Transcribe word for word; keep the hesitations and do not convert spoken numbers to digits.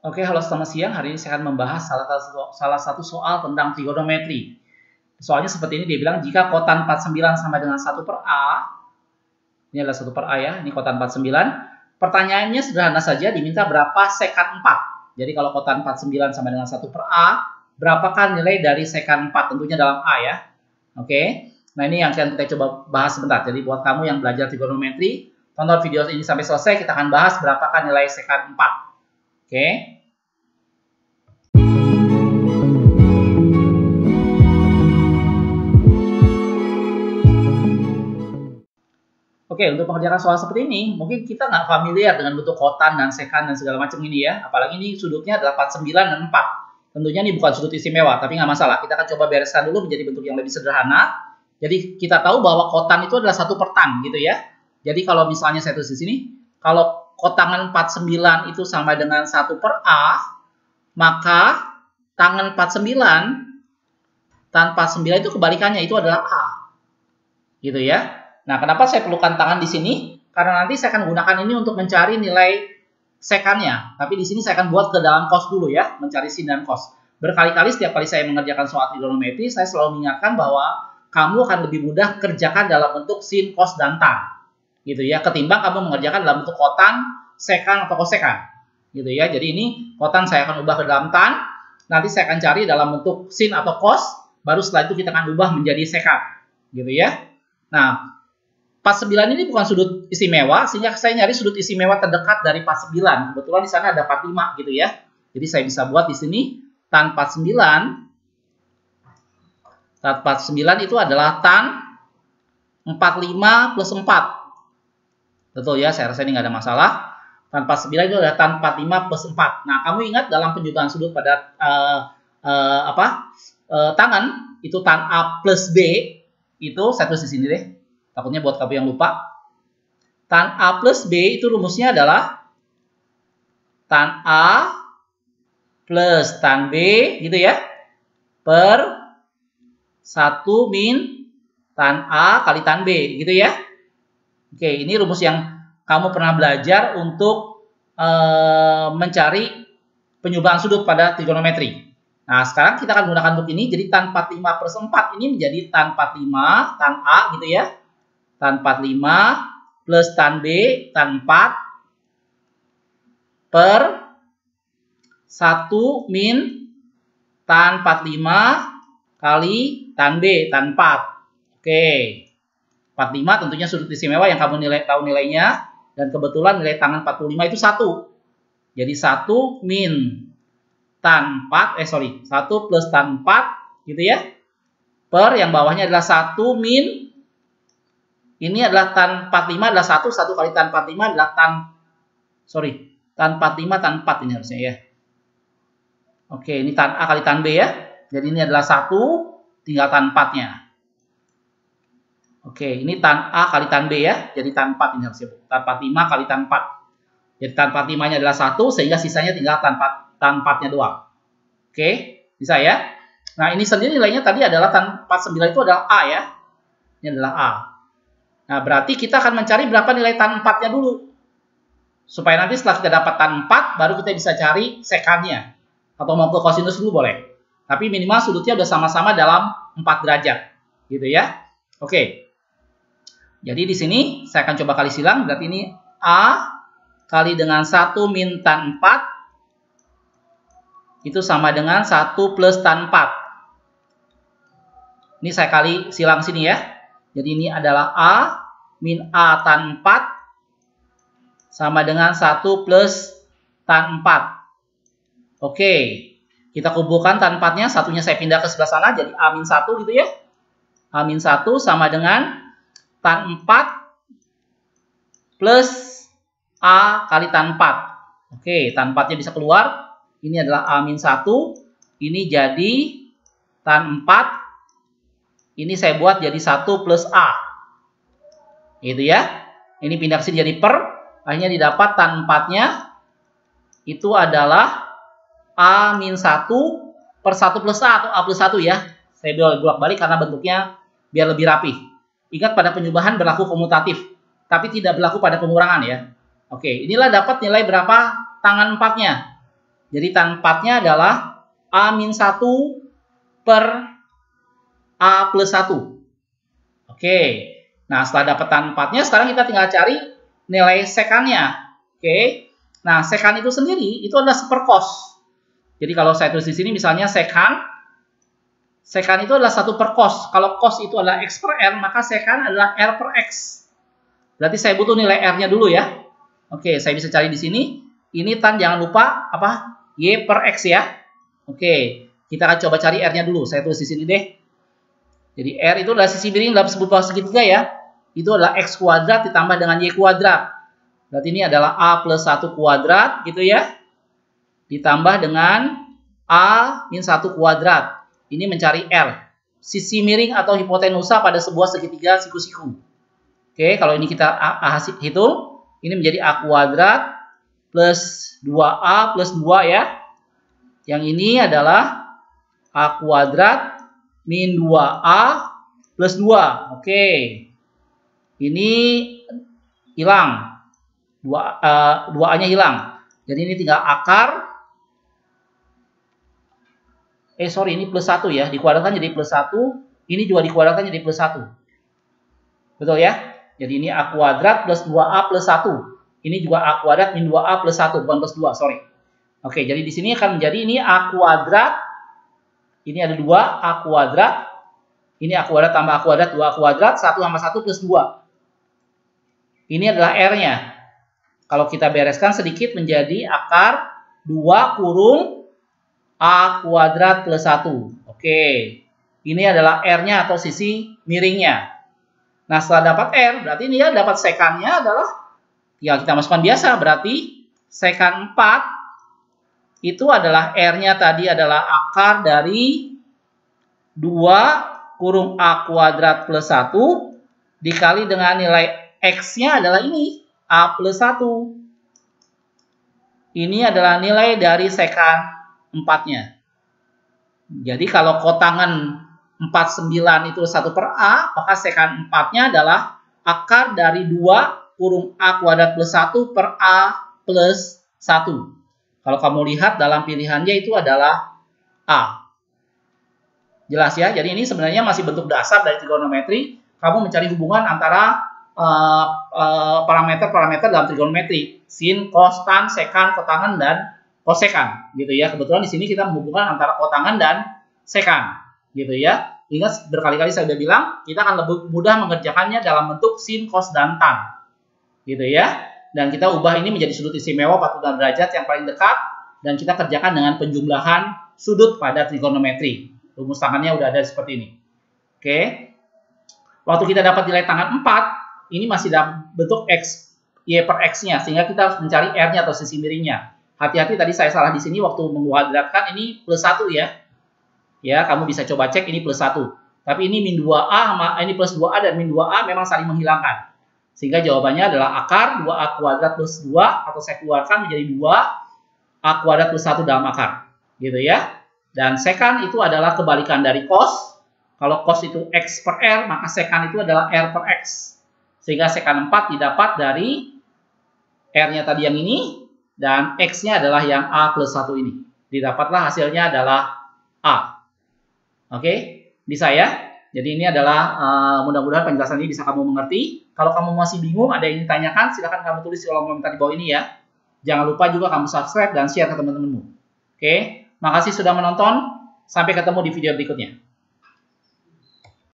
Oke, halo selamat siang. Hari ini saya akan membahas salah satu, salah satu soal tentang trigonometri. Soalnya seperti ini, dia bilang jika kotan empat puluh sembilan sama dengan satu per A, ini adalah satu per A ya, ini kotan empat puluh sembilan. Pertanyaannya sederhana saja, diminta berapa sekan empat. Jadi kalau kotan empat puluh sembilan sama dengan satu per A, berapakah nilai dari sekan empat? Tentunya dalam A ya. Oke, nah ini yang akan kita coba bahas sebentar. Jadi buat kamu yang belajar trigonometri, tonton video ini sampai selesai, kita akan bahas berapakah nilai sekan empat. Oke. Oke, untuk mengerjakan soal seperti ini, mungkin kita nggak familiar dengan bentuk kotan dan sekan dan segala macam ini ya. Apalagi ini sudutnya adalah empat puluh sembilan dan empat. Tentunya ini bukan sudut istimewa, tapi nggak masalah. Kita akan coba bereskan dulu menjadi bentuk yang lebih sederhana. Jadi kita tahu bahwa kotan itu adalah satu per tan gitu ya. Jadi kalau misalnya saya tulis di sini, kalau kotangan empat puluh sembilan itu sama dengan satu per A, maka tangan empat puluh sembilan tan empat puluh sembilan itu kebalikannya, itu adalah A. Gitu ya. Nah, kenapa saya perlukan tangan di sini? Karena nanti saya akan gunakan ini untuk mencari nilai sekannya. Tapi di sini saya akan buat ke dalam cos dulu ya, mencari sin dan cos. Berkali-kali setiap kali saya mengerjakan soal trigonometri, saya selalu mengingatkan bahwa kamu akan lebih mudah kerjakan dalam bentuk sin, cos, dan tan. Gitu ya, ketimbang kamu mengerjakan dalam bentuk kotan, sekan, atau kosekan. Gitu ya, jadi ini kotan saya akan ubah ke dalam tan. Nanti saya akan cari dalam bentuk sin atau cos, baru setelah itu kita akan ubah menjadi sekan. Gitu ya. Nah, empat puluh sembilan ini bukan sudut istimewa, sehingga saya nyari sudut istimewa terdekat dari empat puluh sembilan. Kebetulan di sana ada empat puluh lima gitu ya. Jadi saya bisa buat di sini tan empat puluh sembilan. Tan empat puluh sembilan itu adalah tan empat puluh lima plus empat. Betul ya, saya rasa ini nggak ada masalah. Tan empat puluh sembilan itu adalah tan empat puluh lima plus empat. Nah, kamu ingat dalam penjugaan sudut pada uh, uh, apa? Uh, tangan itu tan A plus B, itu saya tulis di sini deh. Takutnya buat kamu yang lupa. Tan A plus B itu rumusnya adalah tan A plus tan B gitu ya. Per satu min tan A kali tan B gitu ya. Oke, ini rumus yang kamu pernah belajar untuk e, mencari penyubahan sudut pada trigonometri. Nah, sekarang kita akan menggunakan bentuk ini. Jadi tan empat puluh lima plus empat ini menjadi tan empat puluh lima tan A gitu ya. Tan empat puluh lima plus tan B, tan empat per satu min tan empat puluh lima kali tan B, tan empat. Oke. empat puluh lima tentunya sudut istimewa yang kamu nilai tahu nilainya. Dan kebetulan nilai tangan empat puluh lima itu satu. Jadi satu min tan empat, eh sorry, satu plus tan empat gitu ya. Per yang bawahnya adalah satu min, ini adalah tan empat puluh lima adalah satu, satu kali tan empat puluh lima adalah tan, sorry, tan empat puluh lima tan empat ini harusnya ya. Oke, ini tan A kali tan B ya. Jadi ini adalah satu, tinggal tan empat-nya. Oke, ini tan A kali tan B ya. Jadi tan empat ini harusnya. Tan empat puluh lima kali tan empat. Jadi tan empat puluh lima-nya adalah satu, sehingga sisanya tinggal tan empat, tan empat-nya doang. Oke, bisa ya. Nah, ini sendiri nilainya tadi adalah tan empat puluh sembilan itu adalah A ya. Ini adalah A. Nah, berarti kita akan mencari berapa nilai tan empat-nya dulu. Supaya nanti setelah kita dapat tan empat, baru kita bisa cari sekannya. Atau mau ke kosinus dulu boleh. Tapi minimal sudutnya udah sama-sama dalam empat derajat. Gitu ya. Oke. Jadi di sini saya akan coba kali silang. Berarti ini A kali dengan satu min tan empat. Itu sama dengan satu plus tan empat. Ini saya kali silang sini ya. Jadi ini adalah A min A tan empat sama dengan satu plus tan empat. Oke, kita kumpulkan tan empat-nya, satunya saya pindah ke sebelah sana, jadi A min satu gitu ya. A min satu sama dengan tan empat plus A kali tan empat. Oke, tan empat-nya bisa keluar. Ini adalah A min satu, ini jadi tan empat. Ini saya buat jadi satu plus A. Gitu ya. Ini pindah ke sini jadi per. Akhirnya didapat tan empat-nya. Itu adalah A min satu per satu plus A atau A plus satu ya. Saya bolak-balik karena bentuknya biar lebih rapi. Ingat pada penyubahan berlaku komutatif. Tapi tidak berlaku pada pengurangan ya. Oke, inilah dapat nilai berapa tangan empatnya. Jadi tan empat-nya adalah A minus satu per A plus satu. Oke. Nah, setelah dapat tan empat-nya, sekarang kita tinggal cari nilai sekannya. Oke. Nah, sekan itu sendiri, itu adalah seperkos. Jadi kalau saya tulis di sini, misalnya sekan, sekan itu adalah satu per kos. Kalau kos itu adalah X per R, maka sekan adalah R per X. Berarti saya butuh nilai R-nya dulu ya. Oke, saya bisa cari di sini. Ini tan jangan lupa apa? Y per X ya. Oke, kita akan coba cari R-nya dulu. Saya tulis di sini deh. Jadi R itu adalah sisi miring dalam sebuah segitiga ya. Itu adalah X kuadrat ditambah dengan Y kuadrat. Berarti ini adalah A plus satu kuadrat gitu ya. Ditambah dengan A minus satu kuadrat. Ini mencari R. Sisi miring atau hipotenusa pada sebuah segitiga siku-siku. Oke, kalau ini kita hitung. Ini menjadi A kuadrat plus dua A plus dua ya. Yang ini adalah A kuadrat min dua A plus dua. Oke. Ini hilang. dua, uh, dua A-nya hilang. Jadi ini tinggal akar. Eh, sorry, ini plus satu ya. Dikuadratkan jadi plus satu. Ini juga dikuadratkan jadi plus satu. Betul ya? Jadi ini A kuadrat plus dua A plus satu. Ini juga A kuadrat min dua A plus satu. Bukan plus dua, sorry. Oke, jadi di sini akan menjadi ini A kuadrat. Ini ada dua A kuadrat. Ini A kuadrat tambah A kuadrat, dua A kuadrat. satu tambah satu plus dua. Ini adalah R-nya. Kalau kita bereskan sedikit menjadi akar dua kurung A kuadrat plus satu. Oke. Ini adalah R-nya atau sisi miringnya. Nah, setelah dapat R, berarti ini ya dapat sekannya adalah, ya kita masukkan biasa, berarti sekan empat itu adalah R-nya tadi adalah akar dari dua kurung A kuadrat plus satu dikali dengan nilai X-nya adalah ini, A plus satu. Ini adalah nilai dari sekan empat-nya. Jadi kalau kotangan empat puluh sembilan itu satu per A, maka sekan empat-nya adalah akar dari dua kurung A kuadrat plus satu per A plus satu. Kalau kamu lihat dalam pilihannya itu adalah A. Jelas ya? Jadi ini sebenarnya masih bentuk dasar dari trigonometri. Kamu mencari hubungan antara parameter-parameter uh, uh, dalam trigonometri. Sin, cos, tan, sekan, kotangan, dan kosekan. Gitu ya. Kebetulan di sini kita menghubungkan antara kotangan dan sekan. Gitu ya. Ingat berkali-kali saya sudah bilang, kita akan lebih mudah mengerjakannya dalam bentuk sin, cos, dan tan. Gitu ya. Dan kita ubah ini menjadi sudut istimewa empat puluh enam derajat yang paling dekat. Dan kita kerjakan dengan penjumlahan sudut pada trigonometri. Rumus tangannya udah ada seperti ini. Oke. Waktu kita dapat nilai tangan empat, ini masih dalam bentuk X, Y per X-nya. Sehingga kita harus mencari R-nya atau sisi miringnya. Hati-hati tadi saya salah di sini waktu menguadratkan ini plus satu ya. Ya, kamu bisa coba cek ini plus satu. Tapi ini min dua A sama ini plus dua A dan min dua A memang saling menghilangkan. Sehingga jawabannya adalah akar dua A kuadrat plus dua atau saya keluarkan menjadi dua A kuadrat plus satu dalam akar. Gitu ya. Dan sekan itu adalah kebalikan dari cos. Kalau cos itu X per R, maka sekan itu adalah R per X. Sehingga sekan empat didapat dari R-nya tadi yang ini dan X-nya adalah yang A plus satu ini. Didapatlah hasilnya adalah A. Oke, bisa ya. Jadi ini adalah uh, mudah-mudahan penjelasan ini bisa kamu mengerti. Kalau kamu masih bingung, ada yang ditanyakan, silakan kamu tulis di kolom komentar di bawah ini ya. Jangan lupa juga kamu subscribe dan share ke teman-temanmu. Oke, makasih sudah menonton. Sampai ketemu di video berikutnya.